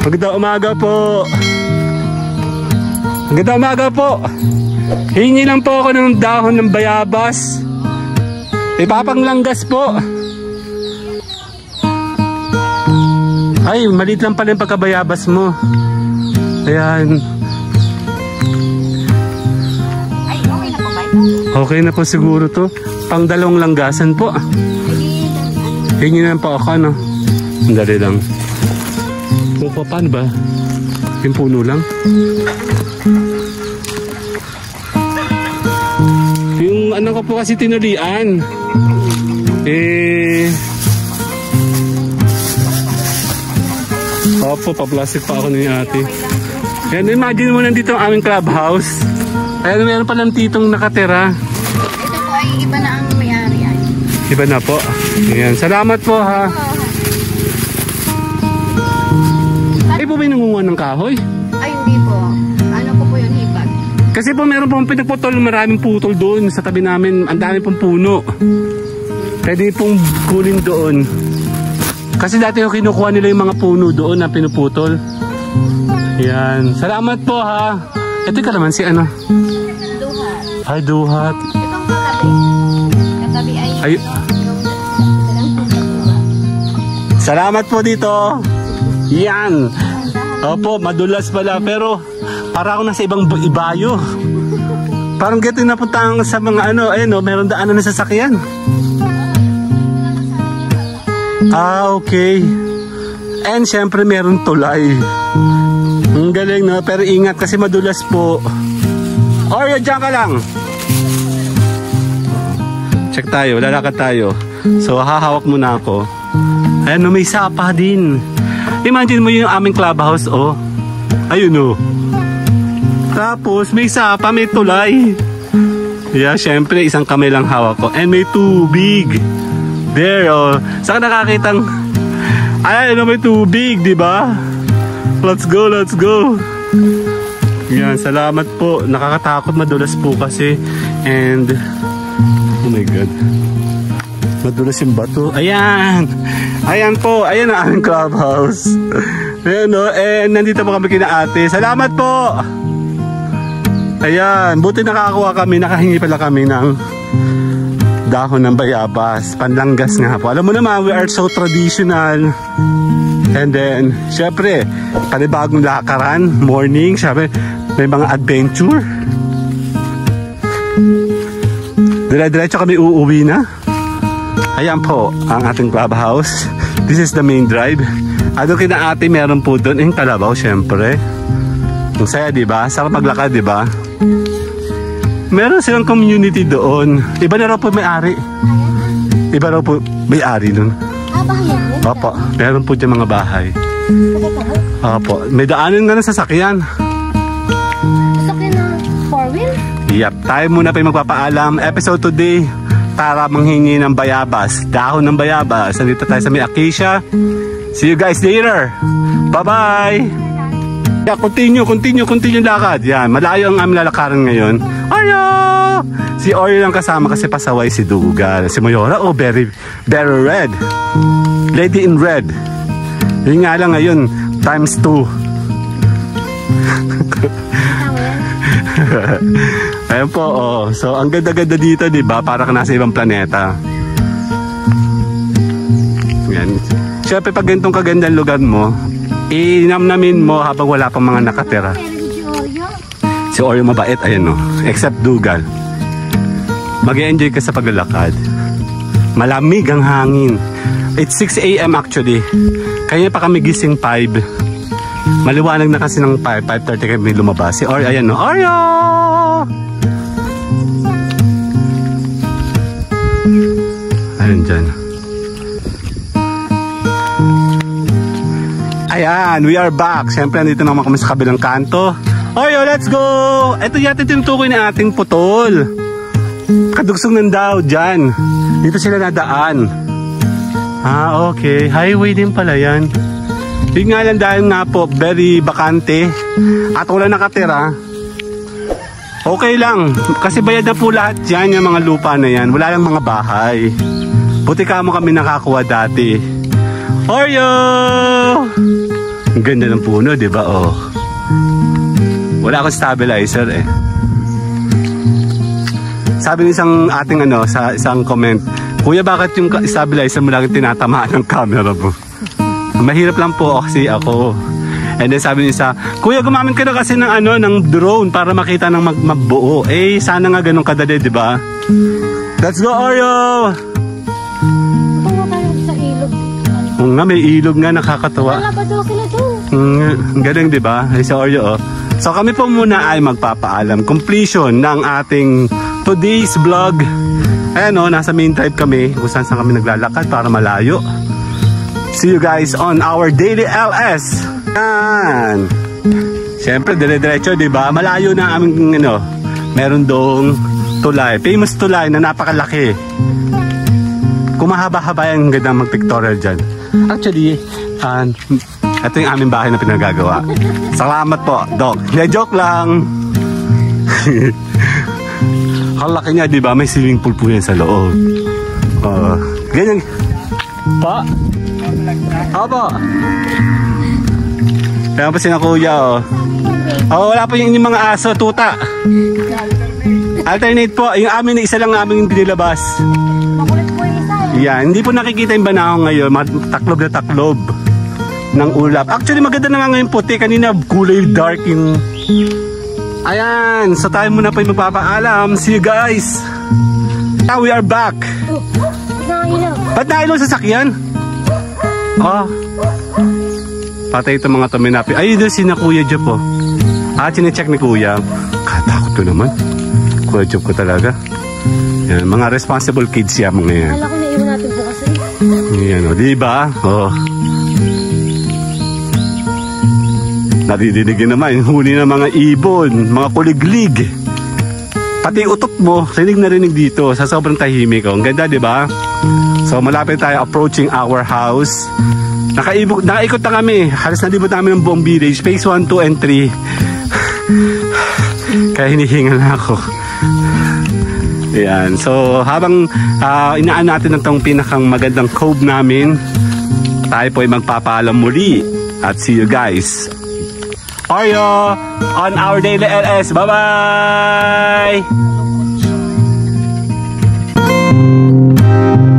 Magandang umaga po. Magandang umaga po. Hingi lang po ako ng dahon ng bayabas. Ipapanglanggas po. Ay, maliit lang pala yung pagkabayabas mo. Ayan. Ay, okay na po ba? Okay na po siguro to. Pang dalawang langgasan po. Hingi lang po ako, ano? Dali lang. So, paano ba? Yung puno lang? Yung ano ko po kasi tinulian. Opo, pa-plastic pa ako ni ate. Yan, imagine mo nandito ang aming clubhouse. Ayan, meron pa ng titong nakatira. Ito po ay iba na ang may-ari. Iba na po. Ayan, salamat po ha. Ay po ba nangunguha ng kahoy? Ay, hindi po. Ano ko po yung hipag? Kasi po meron pong pinagputol, maraming putol doon sa tabi namin. Ang dami pong puno. Pwede pong kunin doon. Kasi dati yung kinukuha nila yung mga puno doon na pinuputol. Ayan. Salamat po ha. Ito ka naman si ano? Duhat. Ay, duhat. Itong katabi. Katabi ay... Salamat po dito. Yan. Opo, madulas pala. Pero para ako nasa ibang ibayo. Parang gito napunta sa mga ano. Ayun o, meron daanan na sasakyan. Ah, okay. And syempre meron tulay. Ang galing no, pero ingat kasi madulas po. Oreo, dyan ka lang. Check tayo, lalakad tayo. So hahawak muna ako. Ayan no, may sapa din. Imagine mo yung aming clubhouse, oh. Ayun oh. Tapos may sapa, may tulay. Yeah, syempre isang kamay lang hawak ko. And may tubig. There, oh. Saan nakakitang... Ay, ano, may tubig, di ba? Let's go, let's go. Yan, salamat po. Nakakatakot, madulas po kasi. And, oh my God. Madulas yung bato. Ayan. Ayan po. Ayan ang aming clubhouse. Ayan, no? And nandito po kami kina ate. Salamat po. Ayan. Buti nakakakuha kami. Nakahingi pala kami ng dahon ng bayabas, panlanggas nga po. Alam mo naman, we are so traditional. And then, syempre, panibagong lakaran, morning, syempre, may mga adventure. Dire-diretso kami uuwi na. Ayan po, ang ating clubhouse. This is the main drive. Ano kina ate, meron po doon, yung kalabaw, syempre. Ang saya, diba? Sarap maglakad, diba? Meron silang community doon. Iba na raw po may-ari. Iba raw po may-ari doon. bahay? Opo, meron po dyan mga bahay. Opo, may daanan nga ng sasakyan. Sasakyan na 4-wheel? Yep, tayo muna pa yung magpapaalam. Episode today, para manghingi ng bayabas. Dahon ng bayabas. Nandito tayo sa may Acacia. See you guys later. Bye-bye. Yeah, continue lakad. Yan, malayo ang aming lalakaran ngayon. Ayo! Si Oreo lang kasama kasi pasaway si Dugal. Si Mayora, oh, very red. Lady in red. Yun nga lang ngayon, times 2. Ayun po, oh. So, ang ganda-ganda dito, diba? Para ka nasa ibang planeta. Yan. Siyempre, pag ganitong kagandang lugar mo, inamnamin mo habang wala pang mga nakatira. Si Oreo mabait, ayan o. Except Dugal. Mag-enjoy ka sa paglalakad. Malamig ang hangin. It's 6 AM actually. Kaya pa kami gising 5. Maliwanag na kasi ng 5:30 kami lumabas. Si Oreo, ayan o. Oreo! Ayan dyan. Ayan, we are back. Siyempre, nandito naman kami sa kabilang kanto. Oreo, let's go! Ito yata tinutukoy na ating putol. Kadugsong ng daw dyan. Dito sila nadaan. Ah, okay. Highway din pala yan. Yun nga lang dahil nga po, very bakante. At wala nakatira. Okay lang. Kasi bayad na po lahat yan, yung mga lupa na yan. Wala lang mga bahay. Buti ka mo kami nakakuha dati. Oreo! Ang ganda ng puno, di ba? Oh. Wala akong stabilizer eh. Sabi ng isang ating sa isang comment, Kuya, bakit yung stabilizer mo lagi tinatamaan ng camera mo? Mahirap lang po kasi ako. And then sabi niya Kuya, gumamit ka na kasi ng ng drone para makita ng mabuo. Eh, sana nga ganun kadali, di ba? Let's go, Oreo! Punta tayo sa ilog. Oo nga, may ilog nga, nakakatawa. Wala ba daw sila doon? Ang galing, di ba? Ay, sa Oreo, oh. So kami po muna ay magpapaalam. Completion ng ating today's vlog. Ayan o, nasa main drive kami kung saan kami naglalakad para malayo. See you guys on our daily LS. Yan. Siyempre, dire-diretso, di ba? Malayo na aming meron dong tulay. Famous tulay na napakalaki. Kung mahaba-haba yung ganda mag-pictorial dyan. Actually, ito yung aming bahay na pinagagawa. Salamat po, Doc. Joke lang. Ang laki niya, di ba? May swimming pool po yan sa loob. Ganyan. Pa? Opo. Kaya pa sina Kuya, oh. Wala pa yung mga aso, tuta. Alternate po. Yung amin, isa lang aming binilabas. Makulit po yung isa. Yan. Hindi po nakikita yung banahong ngayon. Taklob na taklob ng ulap. Actually, maganda na nga ngayon puti. Kanina, kulay dark yung... Ayan, so tayo muna pa yung magpapaalam. See you guys. Now we are back. Ba't nailaw sa sakyan? Patay itong mga tuminapi. Ay, doon si na Kuya Job po. Chinecheck ni Kuya. Katakot ko naman. Kuya Job ko talaga. Yan, mga responsible kids yan mga yan. Kala ko na iwan natin bukas Yan, diba? Nadidinig naman, huli ng mga ibon, mga kuliglig. Pati utot mo, rinig na rinig dito sa sobrang tahimik. Ang ganda, di ba? So malapit tayo approaching our house. Nakaikot na kami. Halos nalibot namin ng buong village. Phase 1, 2, and 3. Kaya hinihingal na ako. Ayan. So habang inaan natin itong pinakang magandang cove namin, tayo po ay magpapaalam muli. At see you guys Oreo on our daily LS. Bye-bye!